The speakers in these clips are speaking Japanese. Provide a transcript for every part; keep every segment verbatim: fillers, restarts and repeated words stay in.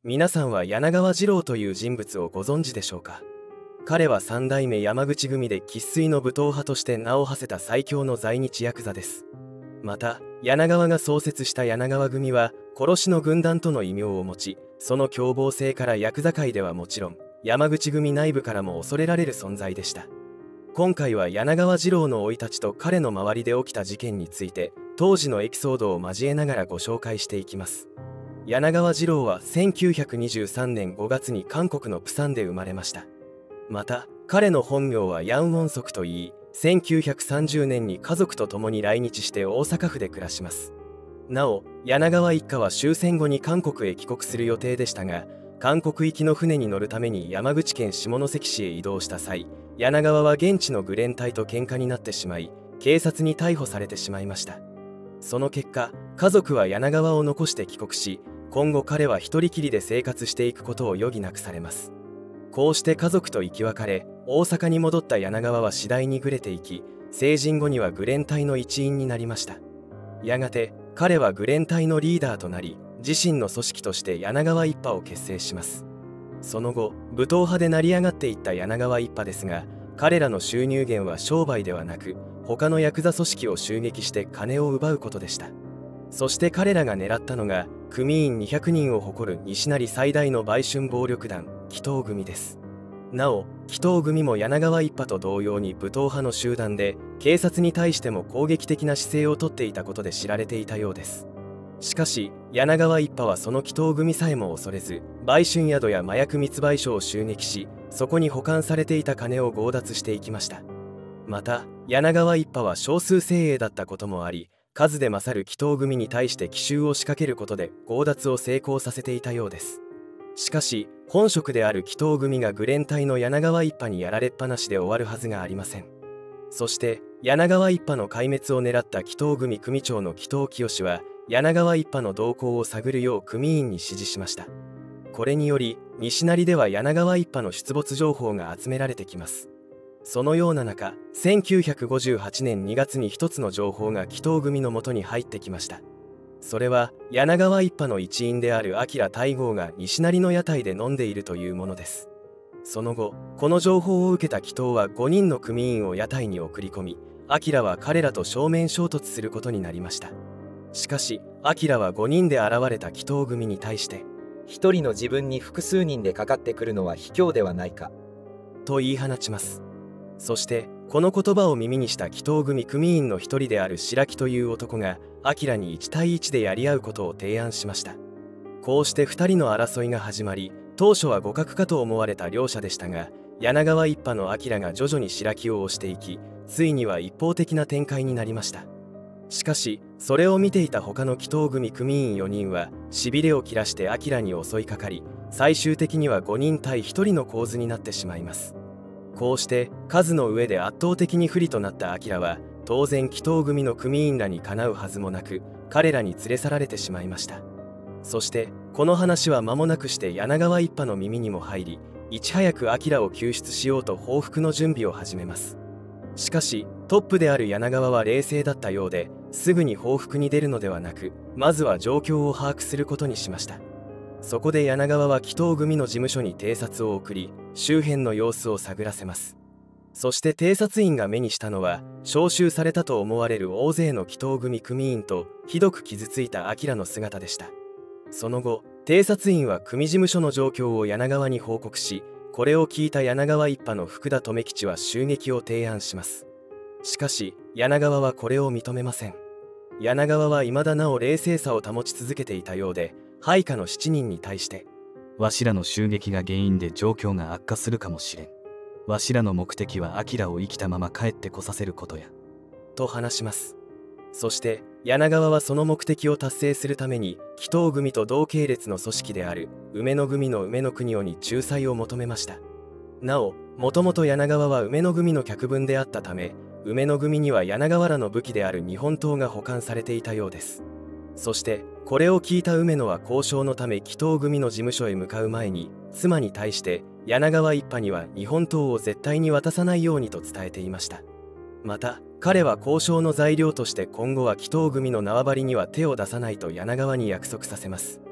皆さんは柳川次郎という人物をご存知でしょうか。彼は三代目山口組で生粋の武闘派として名を馳せた最強の在日ヤクザです。また柳川が創設した柳川組は殺しの軍団との異名を持ち、その凶暴性からヤクザ界ではもちろん山口組内部からも恐れられる存在でした。今回は柳川次郎の生い立ちと彼の周りで起きた事件について当時のエピソードを交えながらご紹介していきます。柳川次郎はせんきゅうひゃくにじゅうさんねんごがつに韓国のプサンで生まれました。また彼の本名はヤン・ウォンソクといい、せんきゅうひゃくさんじゅうねんに家族と共に来日して大阪府で暮らします。なお柳川一家は終戦後に韓国へ帰国する予定でしたが、韓国行きの船に乗るために山口県下関市へ移動した際、柳川は現地のグレン隊と喧嘩になってしまい、警察に逮捕されてしまいました。その結果家族は柳川を残して帰国し、今後彼は一人きりで生活していくことを余儀なくされます。こうして家族と生き別れ、大阪に戻った柳川は次第にぐれていき、成人後にはグレン隊の一員になりました。やがて彼はグレン隊のリーダーとなり、自身の組織として柳川一派を結成します。その後武闘派で成り上がっていった柳川一派ですが、彼らの収入源は商売ではなく他のヤクザ組織を襲撃して金を奪うことでした。そして彼らが狙ったのが組員にひゃくにんを誇る西成最大の売春暴力団紀藤組です。なお紀藤組も柳川一派と同様に武闘派の集団で、警察に対しても攻撃的な姿勢をとっていたことで知られていたようです。しかし柳川一派はその紀藤組さえも恐れず、売春宿や麻薬密売所を襲撃し、そこに保管されていた金を強奪していきました。また柳川一派は少数精鋭だったこともあり、数で勝る紀藤組に対して奇襲を仕掛けることで強奪を成功させていたようです。しかし本職である紀藤組がグレン隊の柳川一派にやられっぱなしで終わるはずがありません。そして柳川一派の壊滅を狙った紀藤組組長の紀藤清は柳川一派の動向を探るよう組員に指示しました。これにより西成では柳川一派の出没情報が集められてきます。そのような中、せんきゅうひゃくごじゅうはちねんにがつに一つの情報が紀藤組のもとに入ってきました。それは柳川一派の一員である明大郷が西成の屋台で飲んでいるというものです。その後この情報を受けた紀藤はごにんの組員を屋台に送り込み、明は彼らと正面衝突することになりました。しかし明はごにんで現れた紀藤組に対して 「一人の自分に複数人でかかってくるのは卑怯ではないか」 と言い放ちます。そしてこの言葉を耳にした紀藤組組員の一人である白木という男が明にいちたいいちでやり合うことを提案しました。こうしてふたりの争いが始まり、当初は互角かと思われた両者でしたが、柳川一派の明が徐々に白木を押していき、ついには一方的な展開になりました。しかしそれを見ていた他の紀藤組組員よにんはしびれを切らして明に襲いかかり、最終的にはごにん対ひとりの構図になってしまいます。こうして数の上で圧倒的に不利となった明は当然紀藤組の組員らにかなうはずもなく、彼らに連れ去られてしまいました。そしてこの話は間もなくして柳川一派の耳にも入り、いち早く明を救出しようと報復の準備を始めます。しかしトップである柳川は冷静だったようで、すぐに報復に出るのではなく、まずは状況を把握することにしました。そこで柳川は紀藤組の事務所に偵察を送り、周辺の様子を探らせます。そして偵察員が目にしたのは、召集されたと思われる大勢の紀藤組組員とひどく傷ついた明の姿でした。その後偵察員は組事務所の状況を柳川に報告し、これを聞いた柳川一派の福田留吉は襲撃を提案します。しかし柳川はこれを認めません。柳川は未だなお冷静さを保ち続けていたようで、配下のしちにんに対して 「わしらの襲撃が原因で状況が悪化するかもしれん。わしらの目的は明を生きたまま帰ってこさせることや」 と話します。そして柳川はその目的を達成するために紀藤組と同系列の組織である梅野組の梅野国夫に仲裁を求めました。なおもともと柳川は梅野組の客分であったため、梅野組には柳川らの武器である日本刀が保管されていたようです。そしてこれを聞いた梅野は交渉のため紀藤組の事務所へ向かう前に、妻に対して柳川一派には日本刀を絶対に渡さないようにと伝えていました。また彼は交渉の材料として今後は紀藤組の縄張りには手を出さないと柳川に約束させます。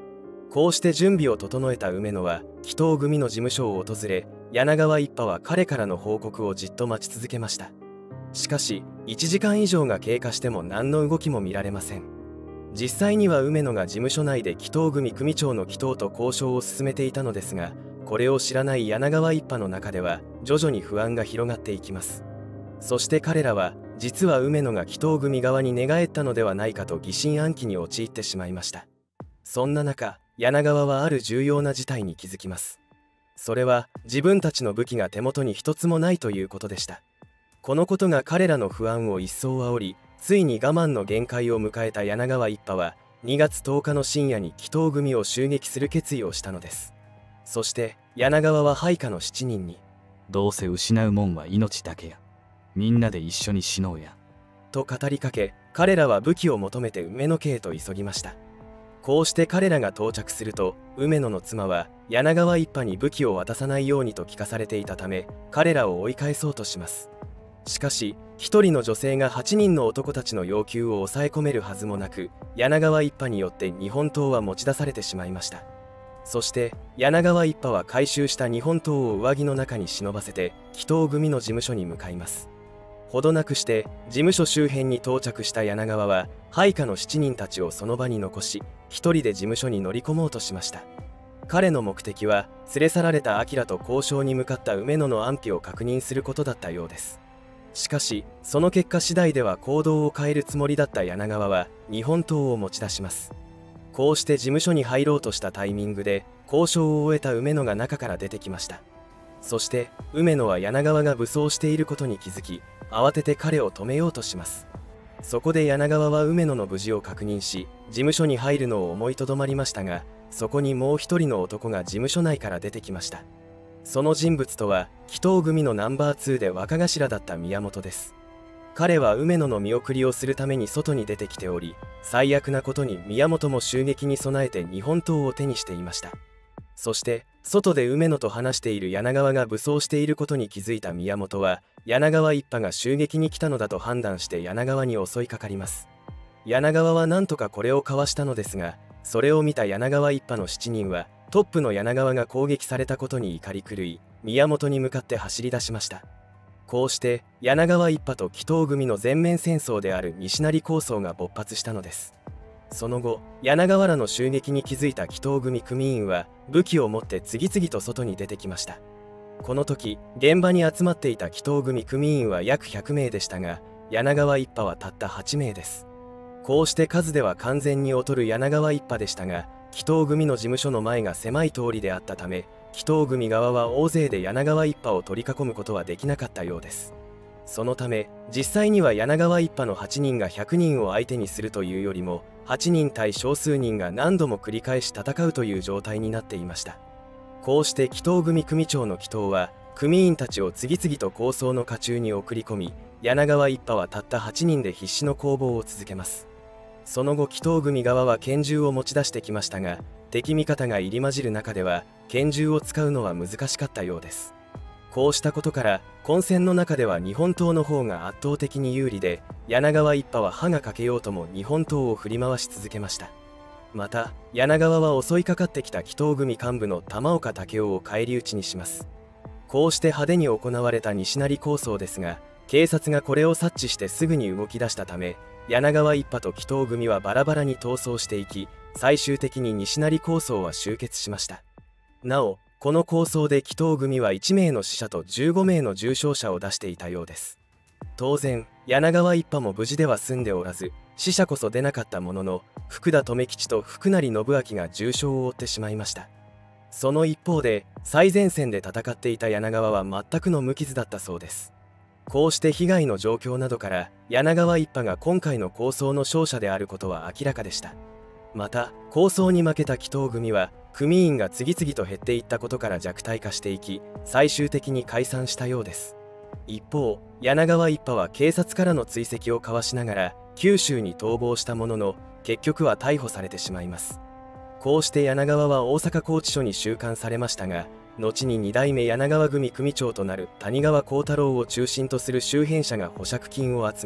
こうして準備を整えた梅野は紀藤組の事務所を訪れ、柳川一派は彼からの報告をじっと待ち続けました。しかしいちじかん以上が経過しても何の動きも見られません。実際には梅野が事務所内で紀藤組組長の紀藤と交渉を進めていたのですが、これを知らない柳川一派の中では徐々に不安が広がっていきます。そして彼らは実は梅野が紀藤組側に寝返ったのではないかと疑心暗鬼に陥ってしまいました。そんな中、柳川はある重要な事態に気づきます。それは自分たちの武器が手元に一つもないということでした。このことが彼らの不安を一層煽り、ついに我慢の限界を迎えた柳川一派はにがつとおかの深夜に紀藤組を襲撃する決意をしたのです。そして柳川は配下のしちにんに 「どうせ失うもんは命だけや。みんなで一緒に死のうや」 と語りかけ、彼らは武器を求めて梅野家へと急ぎました。こうして彼らが到着すると、梅野の妻は柳川一派に武器を渡さないようにと聞かされていたため、彼らを追い返そうとします。しかし一人の女性がはちにんの男たちの要求を抑え込めるはずもなく、柳川一派によって日本刀は持ち出されてしまいました。そして柳川一派は回収した日本刀を上着の中に忍ばせて紀藤組の事務所に向かいます。ほどなくして事務所周辺に到着した柳川は配下のしちにんたちをその場に残し、一人で事務所に乗り込もうとしました。彼の目的は連れ去られた明と交渉に向かった梅野の安否を確認することだったようです。しかしその結果次第では行動を変えるつもりだった柳川は日本刀を持ち出します。こうして事務所に入ろうとしたタイミングで交渉を終えた梅野が中から出てきました。そして梅野は柳川が武装していることに気づき、慌てて彼を止めようとします。そこで柳川は梅野の無事を確認し、事務所に入るのを思いとどまりましたが、そこにもう一人の男が事務所内から出てきました。その人物とは紀藤組のナンバーツーで若頭だった宮本です。彼は梅野の見送りをするために外に出てきており、最悪なことに宮本も襲撃に備えて日本刀を手にしていました。そして外で梅野と話している柳川が武装していることに気づいた宮本は、柳川一派が襲撃に来たのだと判断して柳川に襲いかかります。柳川は何とかこれをかわしたのですが、それを見た柳川一派のしちにんはトップの柳川が攻撃されたことに怒り狂い、宮本に向かって走り出しました。こうして柳川一派と紀藤組の全面戦争である西成抗争が勃発したのです。その後、柳川らの襲撃に気づいた紀藤組組員は武器を持って次々と外に出てきました。この時現場に集まっていた紀藤組組員は約ひゃくめいでしたが、柳川一派はたったはちめいです。こうして数では完全に劣る柳川一派でしたが、紀藤組の事務所の前が狭い通りであったため、紀藤組側は大勢で柳川一派を取り囲むことはできなかったようです。そのため実際には柳川一派のはちにんがひゃくにんを相手にするというよりも、はちにん対少数人が何度も繰り返し戦うという状態になっていました。こうして紀藤組組長の紀藤は組員たちを次々と抗争の渦中に送り込み、柳川一派はたったはちにんで必死の攻防を続けます。その後紀藤組側は拳銃を持ち出してきましたが、敵味方が入り混じる中では拳銃を使うのは難しかったようです。こうしたことから混戦の中では日本刀の方が圧倒的に有利で、柳川一派は歯が欠けようとも日本刀を振り回し続けました。また柳川は襲いかかってきた紀藤組幹部の玉岡武雄を返り討ちにします。こうして派手に行われた西成抗争ですが、警察がこれを察知してすぐに動き出したため、柳川一派と紀藤組はバラバラに逃走していき、最終的に西成抗争は終結しました。なおこの抗争で紀藤組はいちめいの死者とじゅうごめいの重傷者を出していたようです。当然柳川一派も無事では済んでおらず、死者こそ出なかったものの福田留吉と福成信明が重傷を負ってしまいました。その一方で最前線で戦っていた柳川は全くの無傷だったそうです。こうして被害の状況などから柳川一派が今回の抗争の勝者であることは明らかでした。また抗争に負けた紀藤組は組員が次々と減っていったことから弱体化していき、最終的に解散したようです。一方柳川一派は警察からの追跡をかわしながら九州に逃亡したものの、結局は逮捕されてしまいます。こうして柳川は大阪拘置所に収監されましたが、後ににだいめ柳川組組長となる谷川幸太郎を中心とする周辺者が保釈金を集め、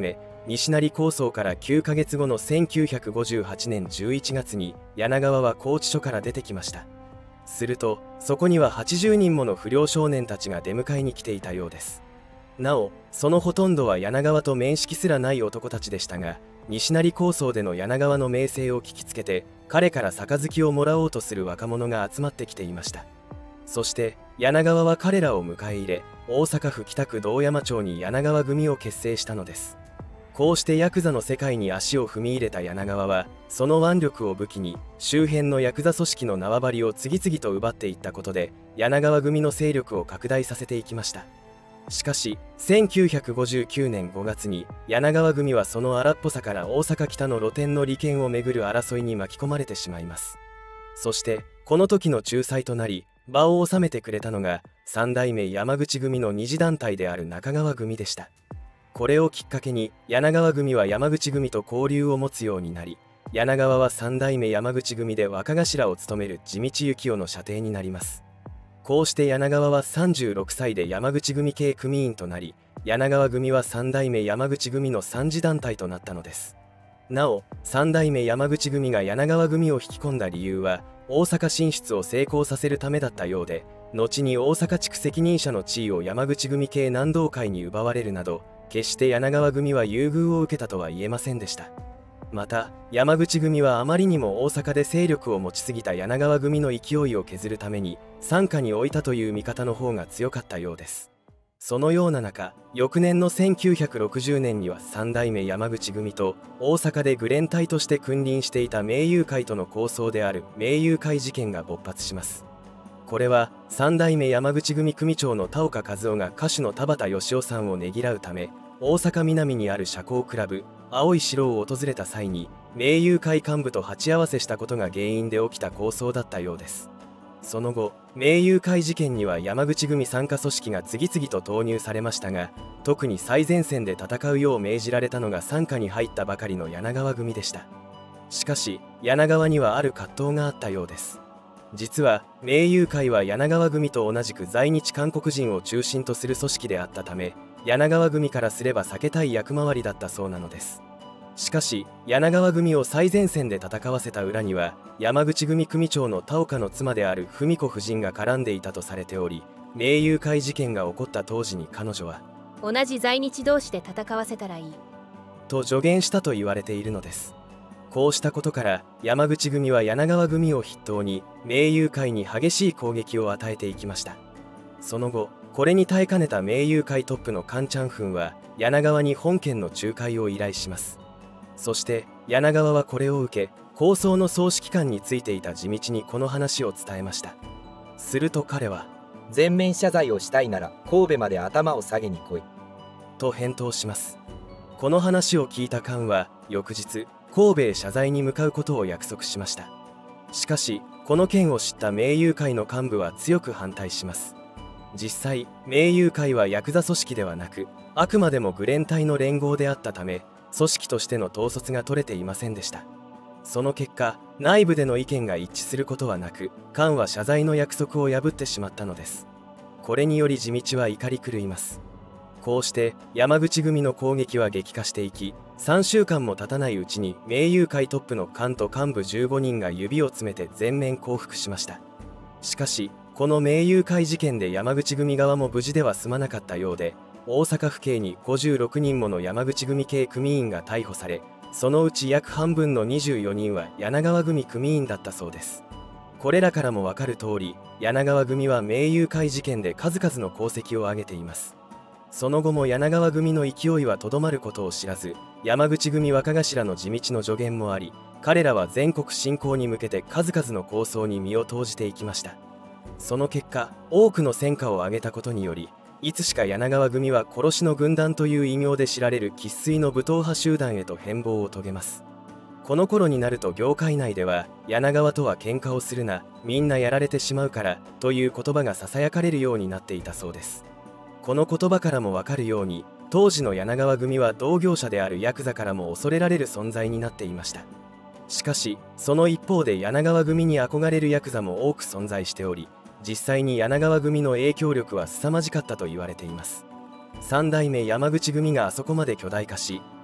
西成構想からきゅうかげつごのせんきゅうひゃくごじゅうはちねんじゅういちがつに柳川は拘置所から出てきました。するとそこにははちじゅうにんもの不良少年たちが出迎えに来ていたようです。なおそのほとんどは柳川と面識すらない男たちでしたが、西成構想での柳川の名声を聞きつけて彼から杯をもらおうとする若者が集まってきていました。そして柳川は彼らを迎え入れ、大阪府北区堂山町に柳川組を結成したのです。こうしてヤクザの世界に足を踏み入れた柳川は、その腕力を武器に周辺のヤクザ組織の縄張りを次々と奪っていったことで柳川組の勢力を拡大させていきました。しかしせんきゅうひゃくごじゅうきゅうねんごがつに柳川組はその荒っぽさから大阪北の露店の利権をめぐる争いに巻き込まれてしまいます。そしてこの時の仲裁となり場を収めてくれたのが三代目山口組の二次団体である中川組でした。これをきっかけに柳川組は山口組と交流を持つようになり、柳川は三代目山口組で若頭を務める地道幸雄の舎弟になります。こうして柳川はさんじゅうろくさいで山口組系組員となり、柳川組は三代目山口組の三次団体となったのです。なお三代目山口組が柳川組を引き込んだ理由は大阪進出を成功させるためだったようで、後に大阪地区責任者の地位を山口組系南道会に奪われるなど、決して柳川組は優遇を受けたとは言えませんでした。また山口組はあまりにも大阪で勢力を持ちすぎた柳川組の勢いを削るために傘下に置いたという見方の方が強かったようです。そのような中、翌年のせんきゅうひゃくろくじゅうねんには三代目山口組と大阪で愚連隊として君臨していた名友会との抗争である名友会事件が勃発します。これは三代目山口組組長の田岡和夫が歌手の田畑義夫さんをねぎらうため大阪南にある社交クラブ青い城を訪れた際に名友会幹部と鉢合わせしたことが原因で起きた抗争だったようです。その後名友会事件には山口組傘下組織が次々と投入されましたが、特に最前線で戦うよう命じられたのが傘下に入ったばかりの柳川組でした。しかし柳川にはある葛藤があったようです。実は名友会は柳川組と同じく在日韓国人を中心とする組織であったため、柳川組からすれば避けたい役回りだったそうなのです。しかし柳川組を最前線で戦わせた裏には山口組組長の田岡の妻である文子夫人が絡んでいたとされており、名友会事件が起こった当時に彼女は同じ在日同士で戦わせたらいいと助言したと言われているのです。こうしたことから山口組は柳川組を筆頭に名友会に激しい攻撃を与えていきました。その後これに耐えかねた名友会トップのカン・チャンフンは柳川に本件の仲介を依頼します。そして柳川はこれを受け抗争の総指揮官についていた地道にこの話を伝えました。すると彼は全面謝罪をしたいなら神戸まで頭を下げに来いと返答します。この話を聞いたカンは翌日神戸へ謝罪に向かうことを約束しました。しかしこの件を知った名友会の幹部は強く反対します。実際名友会はヤクザ組織ではなくあくまでも愚連隊の連合であったため、組織としての統率が取れていませんでした。その結果内部での意見が一致することはなく、カンは謝罪の約束を破ってしまったのです。これにより地道は怒り狂います。こうして山口組の攻撃は激化していき、さんしゅうかんも経たないうちに名友会トップのカンと幹部じゅうごにんが指を詰めて全面降伏しました。しかしこの名友会事件で山口組側も無事では済まなかったようで、大阪府警にごじゅうろくにんもの山口組系組員が逮捕され、そのうち約半分のにじゅうよにんは柳川組組員だったそうです。これらからも分かる通り、柳川組は名友会事件で数々の功績を挙げています。その後も柳川組の勢いはとどまることを知らず、山口組若頭の地道の助言もあり、彼らは全国侵攻に向けて数々の構想に身を投じていきました。その結果多くの戦果を挙げたことにより、いつしか柳川組は殺しの軍団という異名で知られる生粋の武闘派集団へと変貌を遂げます。この頃になると業界内では柳川とは喧嘩をするな、みんなやられてしまうからという言葉がささやかれるようになっていたそうです。この言葉からもわかるように、当時の柳川組は同業者であるヤクザからも恐れられる存在になっていました。しかしその一方で柳川組に憧れるヤクザも多く存在しており、実際に柳川組の影響力は凄まじかったと言われています。三代目山口組があそこまで巨大化し、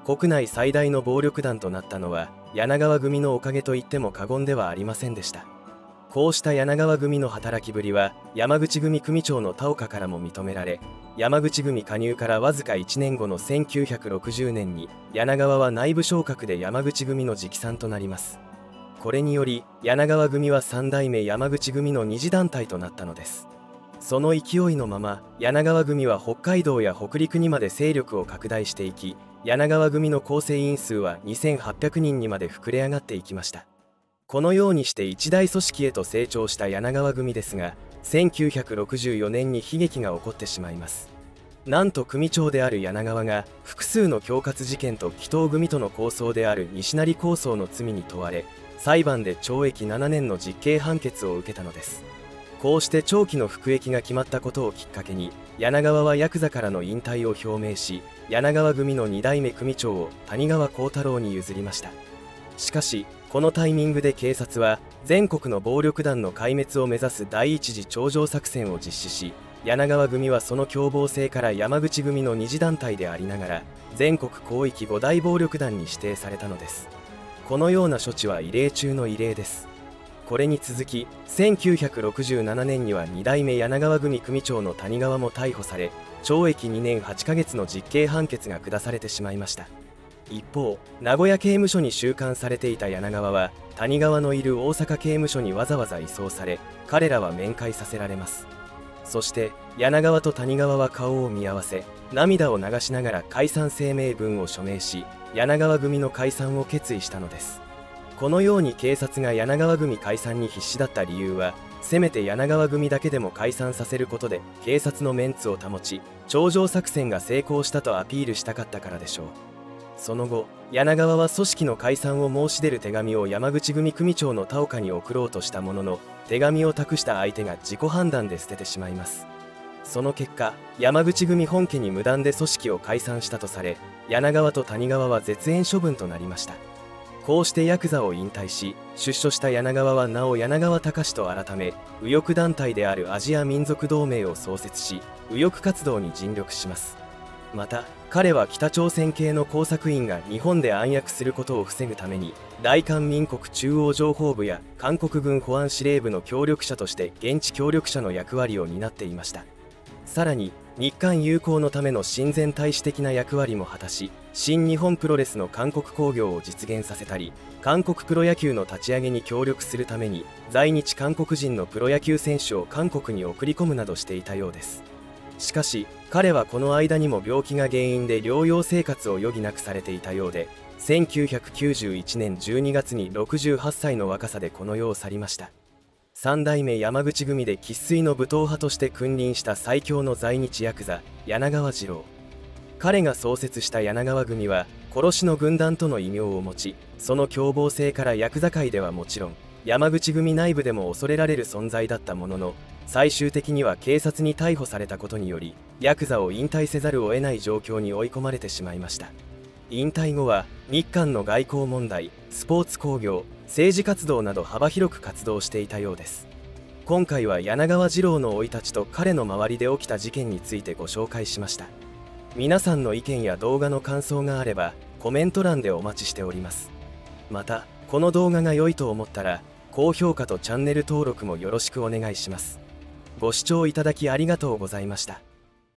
国内最大の暴力団となったのは柳川組のおかげと言っても過言ではありませんでした。こうした柳川組の働きぶりは山口組組長の田岡からも認められ、山口組加入からわずかいちねんごのせんきゅうひゃくろくじゅうねんに柳川は内部昇格で山口組の直参となります。これにより柳川組はさん代目山口組の二次団体となったのです。その勢いのまま柳川組は北海道や北陸にまで勢力を拡大していき、柳川組の構成員数はにせんはっぴゃくにんにまで膨れ上がっていきました。このようにして一大組織へと成長した柳川組ですが、せんきゅうひゃくろくじゅうよねんに悲劇が起こってしまいます。なんと組長である柳川が複数の恐喝事件と紀藤組との抗争である西成抗争の罪に問われ、裁判で懲役ななねんの実刑判決を受けたのです。こうして長期の服役が決まったことをきっかけに柳川はヤクザからの引退を表明し、柳川組のに代目組長を谷川幸太郎に譲りました。しかしこのタイミングで警察は全国の暴力団の壊滅を目指す第一次頂上作戦を実施し、柳川組はその凶暴性から山口組の二次団体でありながら全国広域ご大暴力団に指定されたのです。このような処置は異例中の異例です。これに続きせんきゅうひゃくろくじゅうななねんにはに代目柳川組組長の谷川も逮捕され、懲役にねんはちかげつの実刑判決が下されてしまいました。一方、名古屋刑務所に収監されていた柳川は谷川のいる大阪刑務所にわざわざ移送され、彼らは面会させられます。そして柳川と谷川は顔を見合わせ、涙を流しながら解散声明文を署名し、柳川組の解散を決意したのです。このように警察が柳川組解散に必死だった理由は、せめて柳川組だけでも解散させることで警察のメンツを保ち、頂上作戦が成功したとアピールしたかったからでしょう。その後、柳川は組織の解散を申し出る手紙を山口組組長の田岡に送ろうとしたものの、手紙を託した相手が自己判断で捨ててしまいます。その結果、山口組本家に無断で組織を解散したとされ、柳川と谷川は絶縁処分となりました。こうしてヤクザを引退し出所した柳川はなお柳川隆と改め、右翼団体であるアジア民族同盟を創設し右翼活動に尽力します。また彼は北朝鮮系の工作員が日本で暗躍することを防ぐために大韓民国中央情報部や韓国軍保安司令部の協力者として現地協力者の役割を担っていました。さらに日韓友好のための親善大使的な役割も果たし、新日本プロレスの韓国興行を実現させたり、韓国プロ野球の立ち上げに協力するために在日韓国人のプロ野球選手を韓国に送り込むなどしていたようです。しかし彼はこの間にも病気が原因で療養生活を余儀なくされていたようで、せんきゅうひゃくきゅうじゅういちねんじゅうにがつにろくじゅうはっさいの若さでこの世を去りました。さん代目山口組で生粋の武闘派として君臨した最強の在日ヤクザ柳川次郎。彼が創設した柳川組は殺しの軍団との異名を持ち、その凶暴性からヤクザ界ではもちろん山口組内部でも恐れられる存在だったものの、最終的には警察に逮捕されたことによりヤクザを引退せざるを得ない状況に追い込まれてしまいました。引退後は日韓の外交問題、スポーツ興行、政治活動など幅広く活動していたようです。今回は柳川次郎の生い立ちと彼の周りで起きた事件についてご紹介しました。皆さんの意見や動画の感想があればコメント欄でお待ちしております。またこの動画が良いと思ったら高評価とチャンネル登録もよろしくお願いします。ご視聴いただきありがとうございました。